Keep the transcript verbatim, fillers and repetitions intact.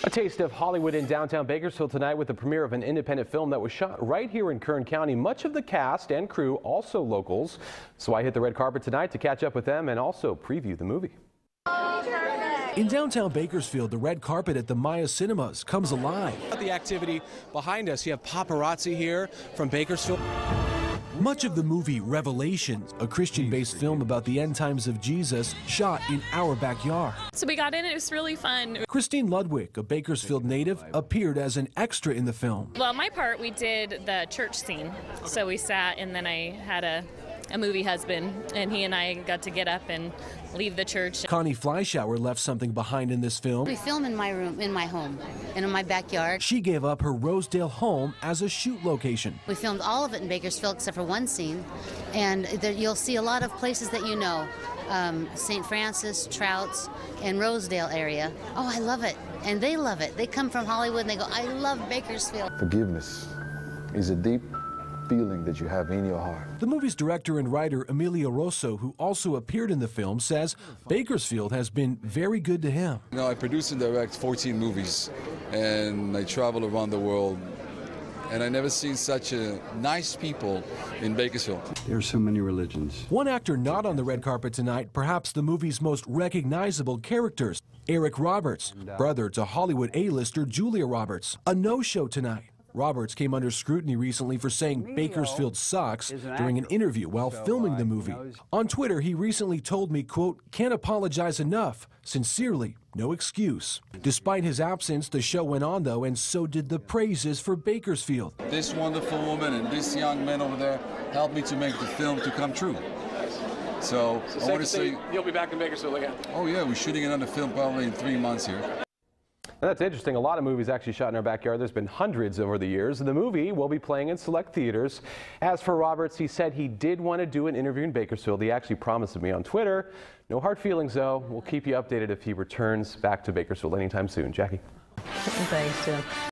A taste of Hollywood in downtown Bakersfield tonight with the premiere of an independent film that was shot right here in Kern County. Much of the cast and crew also locals. So I hit the red carpet tonight to catch up with them and also preview the movie. In downtown Bakersfield, the red carpet at the Maya Cinemas comes alive. The activity behind us, you have paparazzi here from Bakersfield. Much of the movie Revelations, a Christian-based film about the end times of Jesus, shot in our backyard. So we got in, it was really fun. Christine Ludwig, a Bakersfield native, appeared as an extra in the film. Well, my part, we did the church scene. So we sat, and then I had a, a movie husband, and he and I got to get up and leave the church. Connie Fleischauer left something behind in this film. We film in my room, in my home, and in my backyard. She gave up her Rosedale home as a shoot location. We filmed all of it in Bakersfield except for one scene, and there you'll see a lot of places that you know. Um, Saint Francis, Trouts, and Rosedale area. Oh, I love it, and they love it. They come from Hollywood, and they go, I love Bakersfield. Forgiveness is a deep feeling that you have in your heart. The movie's director and writer Emilio Rosso, who also appeared in the film, says Bakersfield has been very good to him. You know, I produce and direct fourteen movies, and I travel around the world, and I never seen such a nice people in Bakersfield. There are so many religions. One actor not on the red carpet tonight, perhaps the movie's most recognizable characters, Eric Roberts, brother to Hollywood A-lister Julia Roberts. A no-show tonight. Roberts came under scrutiny recently for saying Bakersfield sucks during an interview while filming the movie. On Twitter, he recently told me, quote, can't apologize enough. Sincerely, no excuse. Despite his absence, the show went on, though, and so did the praises for Bakersfield. This wonderful woman and this young man over there helped me to make the film to come true. So, so I want to say... You'll be back in Bakersfield again? Oh, yeah, we're shooting another film probably in three months here. That's interesting. A lot of movies actually shot in our backyard. There's been hundreds over the years. The movie will be playing in select theaters. As for Roberts, he said he did want to do an interview in Bakersfield. He actually promised me on Twitter. No hard feelings, though. We'll keep you updated if he returns back to Bakersfield anytime soon. Jackie. Thanks, Tim.